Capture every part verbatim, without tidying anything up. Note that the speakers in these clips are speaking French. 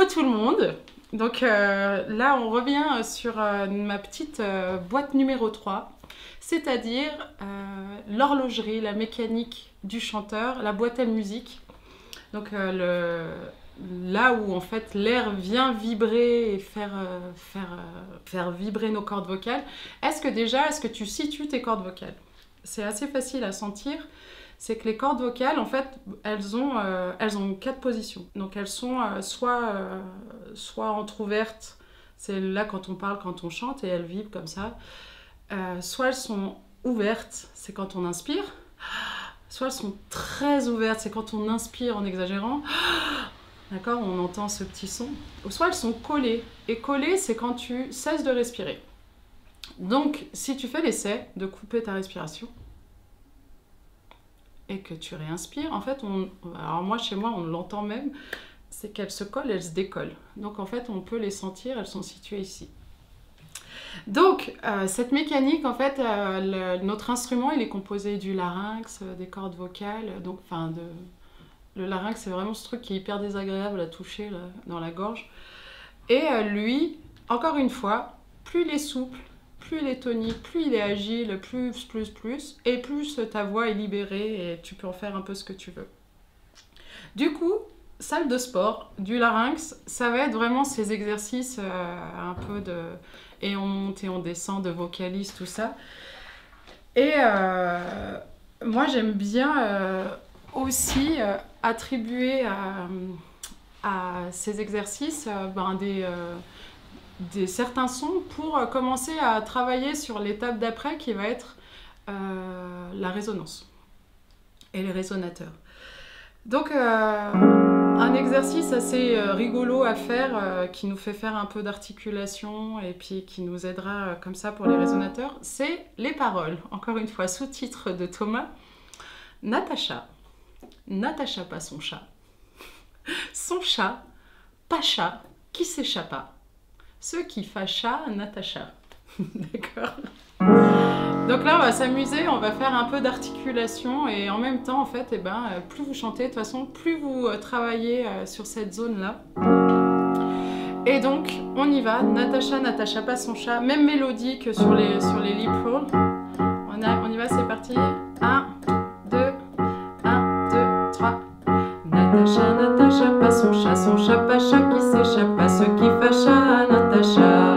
Hello tout le monde. Donc euh, là on revient sur euh, ma petite euh, boîte numéro trois, c'est-à-dire euh, l'horlogerie, la mécanique du chanteur, la boîte à musique. Donc euh, le, là où en fait l'air vient vibrer et faire, euh, faire, euh, faire vibrer nos cordes vocales. Est-ce que déjà, est-ce que tu situes tes cordes vocales? C'est assez facile à sentir. C'est que les cordes vocales, en fait, elles ont, euh, elles ont quatre positions. Donc elles sont euh, soit, euh, soit entrouvertes, c'est là quand on parle, quand on chante, et elles vibrent comme ça. Euh, soit elles sont ouvertes, c'est quand on inspire. Soit elles sont très ouvertes, c'est quand on inspire en exagérant. D'accord, on entend ce petit son. Ou soit elles sont collées. Et collées, c'est quand tu cesses de respirer. Donc, si tu fais l'essai de couper ta respiration, et que tu réinspires, en fait, on, alors moi, chez moi, on l'entend même, c'est qu'elles se collent, elles se décollent. Donc, en fait, on peut les sentir, elles sont situées ici. Donc, euh, cette mécanique, en fait, euh, le, notre instrument, il est composé du larynx, euh, des cordes vocales, donc, enfin, de... le larynx, c'est vraiment ce truc qui est hyper désagréable à toucher là, dans la gorge. Et euh, lui, encore une fois, plus il est souple, plus il est tonique, plus il est agile, plus, plus, plus, et plus ta voix est libérée et tu peux en faire un peu ce que tu veux. Du coup, salle de sport, du larynx, ça va être vraiment ces exercices euh, un peu de... et on monte et on descend, de vocalise, tout ça. Et euh, moi, j'aime bien euh, aussi euh, attribuer à, à ces exercices euh, ben, des... Euh, des certains sons pour commencer à travailler sur l'étape d'après qui va être euh, la résonance et les résonateurs. Donc euh, un exercice assez euh, rigolo à faire euh, qui nous fait faire un peu d'articulation et puis qui nous aidera euh, comme ça pour les résonateurs, c'est les paroles. Encore une fois, sous-titre de Thomas. Natacha, Natacha pas son chat, son chat, pas chat, qui s'échappa. Ce qui fâcha Natacha. D'accord. Donc là, on va s'amuser, on va faire un peu d'articulation et en même temps, en fait, eh ben, plus vous chantez, de toute façon, plus vous travaillez sur cette zone-là. Et donc, on y va. Natacha, Natacha, pas son chat. Même mélodie que sur les, sur les lip rolls. On, a, on y va, c'est parti. un, deux, un, deux, trois. Natacha, Natacha, pas son chat, son chat, pas chat qui s'échappa, ce qui fâcha Natacha.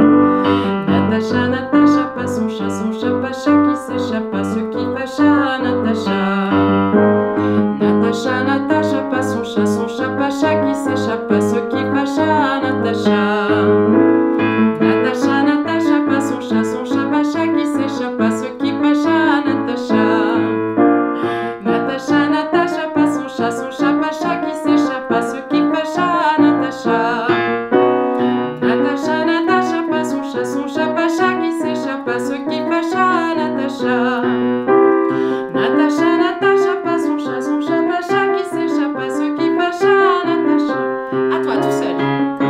Natacha, Natacha, pas son chat, son chat, pas chat qui s'échappa, ce qui fâcha Natacha. Natacha, Natacha, pas son chat, son chat, pas chat qui s'échappa, ce qui fâcha Natacha. Natacha, Natacha, pas son chat, son chat, pas chat qui s'échappa, ce qui fâcha Natacha. Natacha, Natacha, pas son chat, son chat, pas chat qui s'échappa, ce qui fâcha Natacha. Natacha, Natacha, pas son chat, son chat, pas chat qui s'échappa, ce qui fâcha Natacha. Natacha, Natacha, pas son chat, son chat, pas chat qui s'échappa, ce qui fâcha Natacha. À toi tout seul.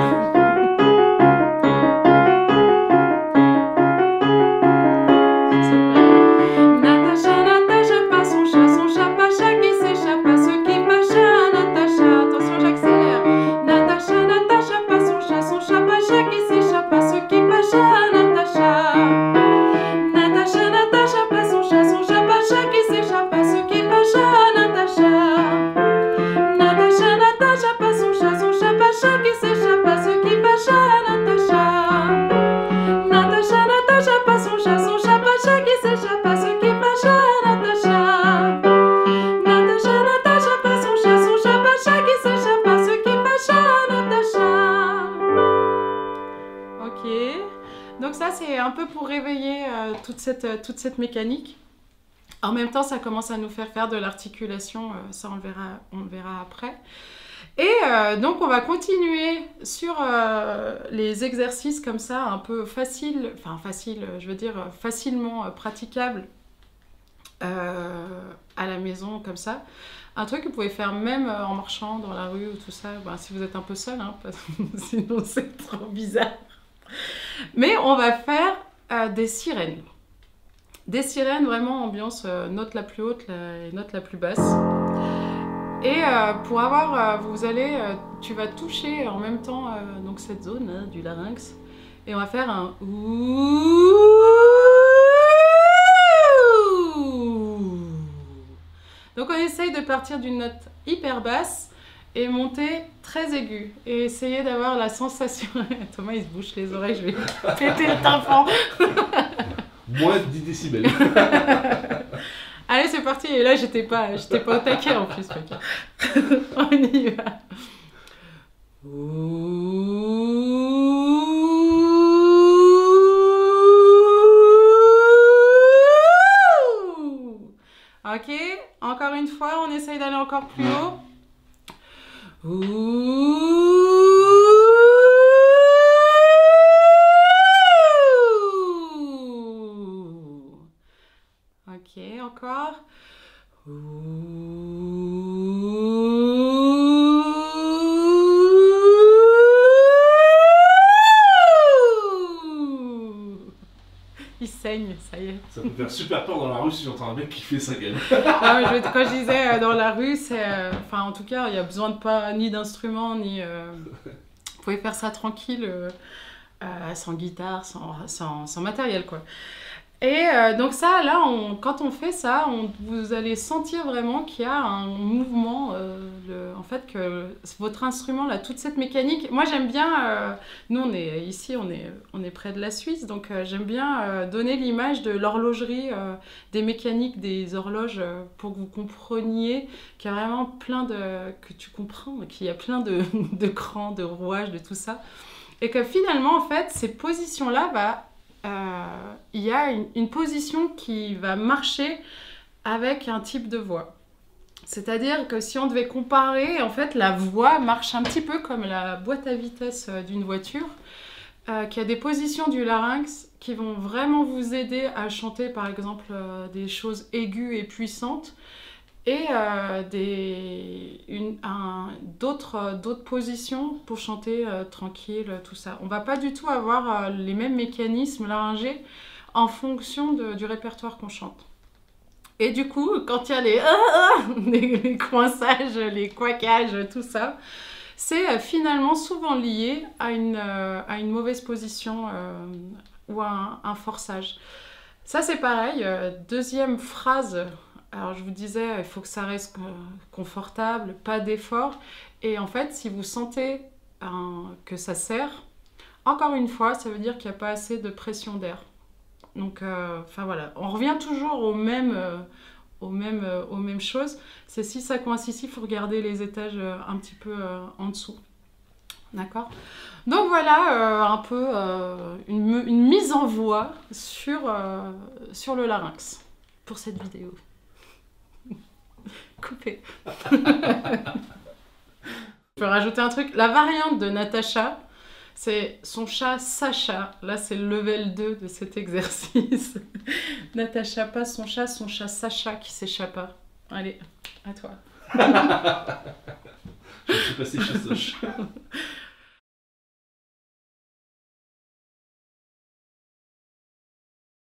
Natacha, Natacha, pas son chat, son chat, pas chat qui s'échappa, ce qui fâcha Natacha. Attention, j'accélère. Natacha, Natacha, pas son chat, son chat, pas chat qui s'échappa, ce qui fâcha Natacha. Natacha, Natacha, pas son chat, son chat, pas chat qui s'échappa, ce qui fâcha Natacha. Natacha, Natacha, pas son chat, son chat, pas chat qui s'échappa, ce qui fâcha Natacha. Natacha, Natacha, pas son chat, son chat, pas chat qui s'échappa, ce qui fâcha Natacha. Natacha, Natacha, pas son chat, son chat, pas chat qui s'échappa, ce qui fâcha Natacha. Ok, donc ça c'est un peu pour réveiller euh, toute, cette, euh, toute cette mécanique. En même temps, ça commence à nous faire faire de l'articulation, euh, ça on le verra, on le verra après. Et euh, donc on va continuer sur euh, les exercices comme ça, un peu faciles, enfin faciles, je veux dire facilement euh, praticables euh, à la maison comme ça. Un truc que vous pouvez faire même euh, en marchant dans la rue ou tout ça, ben, si vous êtes un peu seul, hein, parce que sinon c'est trop bizarre. Mais on va faire euh, des sirènes. Des sirènes vraiment ambiance euh, note la plus haute la, et note la plus basse. Et euh, pour avoir, euh, vous allez, euh, tu vas toucher en même temps euh, donc cette zone là, du larynx. Et on va faire un ouh. Donc on essaye de partir d'une note hyper basse et monter très aiguë. Et essayer d'avoir la sensation... Thomas il se bouche les oreilles, je vais péter le tympan. Moins de dix décibels. Allez c'est parti, et là j'étais pas, j'étais pas au taquet en plus. On y va. Ok, encore une fois, on essaye d'aller encore plus haut. Ok, encore. Il saigne, ça y est. Ça peut faire super peur dans la rue si j'entends un mec qui fait sa gueule. Non, mais je, quand je disais euh, dans la rue, c'est... Euh, enfin, en tout cas, il n'y a besoin de pas ni d'instruments, ni... Euh, vous pouvez faire ça tranquille, euh, euh, sans guitare, sans, sans, sans matériel, quoi. Et euh, donc ça, là, on, quand on fait ça, on, vous allez sentir vraiment qu'il y a un mouvement, euh, le, en fait, que votre instrument, là, toute cette mécanique... Moi, j'aime bien... Euh, nous, on est ici, on est, on est près de la Suisse, donc euh, j'aime bien euh, donner l'image de l'horlogerie, euh, des mécaniques, des horloges, euh, pour que vous compreniez qu'il y a vraiment plein de... que tu comprends, qu'il y a plein de, de crans, de rouages, de tout ça. Et que finalement, en fait, ces positions-là, bah, Euh, il y a une, une position qui va marcher avec un type de voix. C'est-à-dire que si on devait comparer, en fait, la voix marche un petit peu comme la boîte à vitesse d'une voiture, euh, qui a des positions du larynx qui vont vraiment vous aider à chanter, par exemple, euh, des choses aiguës et puissantes, et euh, des, une, un, d'autres, euh, d'autres positions pour chanter euh, tranquille, tout ça. On ne va pas du tout avoir euh, les mêmes mécanismes laryngés en fonction de, du répertoire qu'on chante. Et du coup, quand il y a les, ah, ah, les, les coinçages, les couacages, tout ça, c'est euh, finalement souvent lié à une, euh, à une mauvaise position euh, ou à un, un forçage. Ça, c'est pareil. Euh, deuxième phrase... Alors je vous disais, il faut que ça reste confortable, pas d'effort. Et en fait, si vous sentez hein, que ça serre, encore une fois, ça veut dire qu'il n'y a pas assez de pression d'air. Donc, euh, enfin voilà, on revient toujours au même, euh, au même, euh, aux mêmes choses. C'est si ça coince ici, il faut regarder les étages euh, un petit peu euh, en dessous. D'accord ? Donc voilà euh, un peu euh, une, une mise en voix sur, euh, sur le larynx pour cette vidéo. Coupé. Je peux rajouter un truc. La variante de Natacha, c'est son chat Sacha. Là, c'est le level deux de cet exercice. Natacha, pas son chat, son chat Sacha qui s'échappa. Allez, à toi. Je suis passé chez Soch.